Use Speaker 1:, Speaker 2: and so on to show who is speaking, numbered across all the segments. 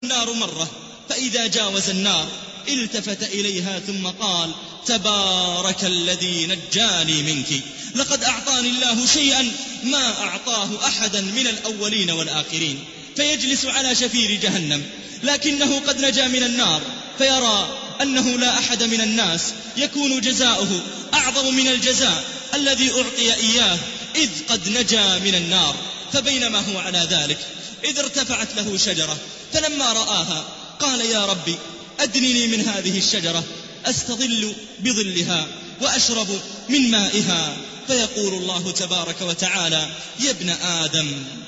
Speaker 1: النار مرة، فإذا جاوز النار التفت إليها ثم قال: تبارك الذي نجاني منك، لقد أعطاني الله شيئا ما أعطاه أحدا من الأولين والآخرين. فيجلس على شفير جهنم، لكنه قد نجا من النار، فيرى أنه لا أحد من الناس يكون جزاؤه أعظم من الجزاء الذي أعطي إياه إذ قد نجا من النار. فبينما هو على ذلك إذ ارتفعت له شجرة، فلما رآها قال: يا ربي أدنني من هذه الشجرة أستظل بظلها وأشرب من مائها. فيقول الله تبارك وتعالى: يا ابن آدم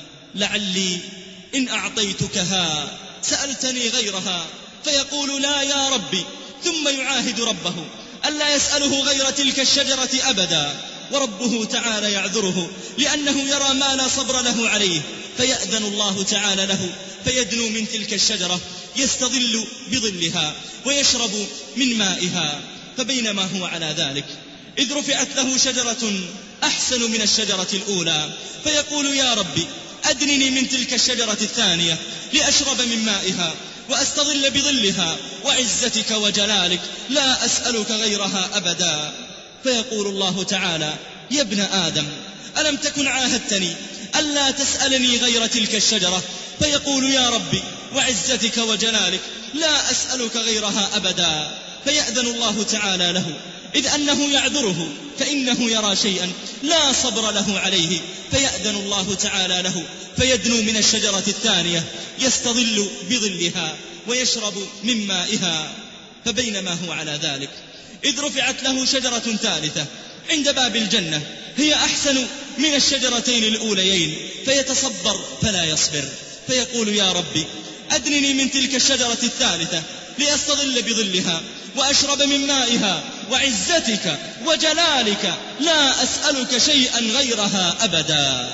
Speaker 1: لعلي إن أعطيتكها سألتني غيرها. فيقول: لا يا ربي، ثم يعاهد ربه ألا يسأله غير تلك الشجرة أبدا، وربه تعالى يعذره لأنه يرى ما لا صبر له عليه. فيأذن الله تعالى له فيدنو من تلك الشجرة يستظل بظلها ويشرب من مائها. فبينما هو على ذلك إذ رفعت له شجرة أحسن من الشجرة الأولى، فيقول: يا ربي أدنني من تلك الشجرة الثانية لأشرب من مائها وأستظل بظلها، وعزتك وجلالك لا أسألك غيرها أبدا. فيقول الله تعالى: يا ابن آدم ألم تكن عاهدتني ألا تسألني غير تلك الشجرة؟ فيقول: يا ربي وعزتك وجلالك لا أسألك غيرها أبدا. فيأذن الله تعالى له إذ أنه يعذره، فإنه يرى شيئا لا صبر له عليه. فيأذن الله تعالى له فيدنو من الشجرة الثانية يستظل بظلها ويشرب من مائها. فبينما هو على ذلك إذ رفعت له شجرة ثالثة عند باب الجنة هي أحسن من الشجرتين الأوليين، فيتصبر فلا يصبر. فيقول: يا ربي أدنني من تلك الشجرة الثالثة لأستظل بظلها وأشرب من مائها، وعزتك وجلالك لا أسألك شيئا غيرها أبدا.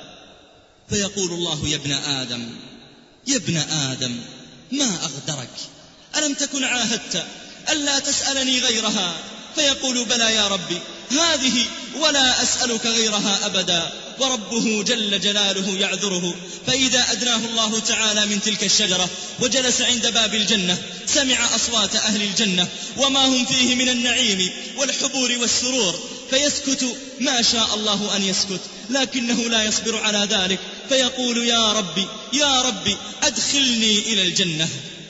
Speaker 1: فيقول الله: يا ابن آدم يا ابن آدم ما أغدرك، ألم تكن عاهدت ألا تسألني غيرها؟ فيقول: بلى يا ربي هذه ولا أسألك غيرها أبدا. وربه جل جلاله يعذره، فإذا أدناه الله تعالى من تلك الشجرة وجلس عند باب الجنة سمع أصوات أهل الجنة وما هم فيه من النعيم والحبور والسرور، فيسكت ما شاء الله أن يسكت، لكنه لا يصبر على ذلك. فيقول: يا ربي يا ربي أدخلني إلى الجنة.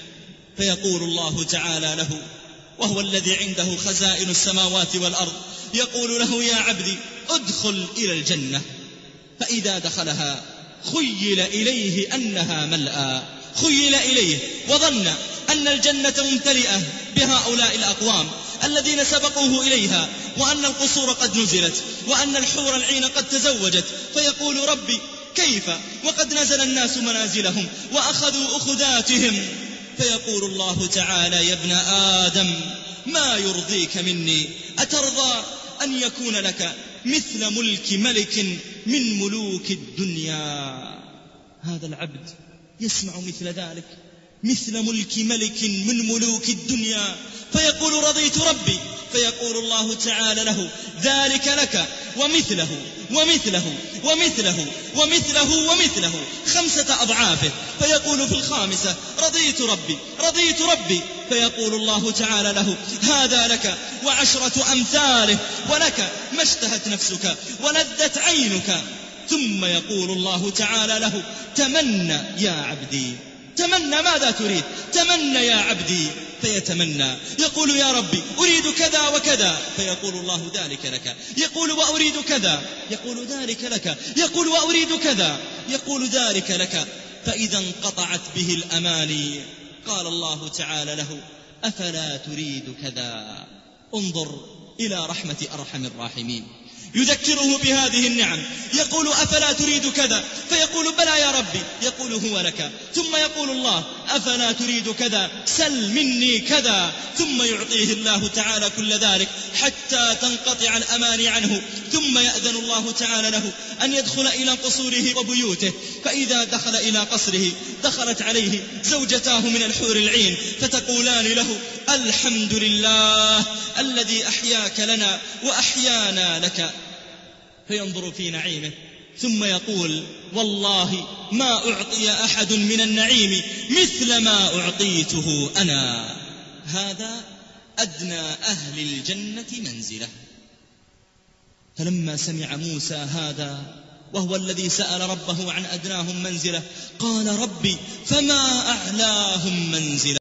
Speaker 1: فيقول الله تعالى له وهو الذي عنده خزائن السماوات والأرض، يقول له: يا عبدي ادخل إلى الجنة. فإذا دخلها خيل إليه أنها ملأى، خيل إليه وظن أن الجنة ممتلئة بهؤلاء الأقوام الذين سبقوه إليها، وأن القصور قد نزلت، وأن الحور العين قد تزوجت. فيقول: ربي كيف وقد نزل الناس منازلهم وأخذوا أخذاتهم؟ فيقول الله تعالى: يا ابن آدم ما يرضيك مني؟ أترضى أن يكون لك مثل ملك ملك من ملوك الدنيا؟ هذا العبد يسمع مثل ذلك، مثل ملك ملك من ملوك الدنيا، فيقول: رضيت ربي. فيقول الله تعالى له: ذلك لك ومثله ومثله ومثله ومثله ومثله 5 أضعافه. فيقول في الخامسة: رضيت ربي رضيت ربي. فيقول الله تعالى له: هذا لك و10 أمثاله، ولك ما اشتهت نفسك ولذت عينك. ثم يقول الله تعالى له: تمنى يا عبدي، تمنى ماذا تريد؟ تمنى يا عبدي. فيتمنى، يقول: يا ربي أريد كذا وكذا. فيقول الله: ذلك لك. يقول: وأريد كذا. يقول: ذلك لك. يقول: وأريد كذا. يقول: ذلك لك. فإذا انقطعت به الأماني قال الله تعالى له: أفلا تريد كذا؟ انظر إلى رحمة أرحم الراحمين، يذكره بهذه النعم، يقول: أفلا تريد كذا؟ فيقول: بلى يا ربي. يقول: هو لك. ثم يقول الله: أفلا تريد كذا؟ سل مني كذا. ثم يعطيه الله تعالى كل ذلك حتى تنقطع الأماني عنه. ثم يأذن الله تعالى له أن يدخل إلى قصوره وبيوته. فإذا دخل إلى قصره دخلت عليه زوجتاه من الحور العين، فتقولان له: الحمد لله الذي أحياك لنا وأحيانا لك. فينظر في نعيمه ثم يقول والله ما أعطي أحد من النعيم مثل ما أعطيته أنا. هذا أدنى أهل الجنة منزلة. فلما سمع موسى هذا وهو الذي سأل ربه عن أدناهم منزلة قال ربي فما أعلاهم منزلة.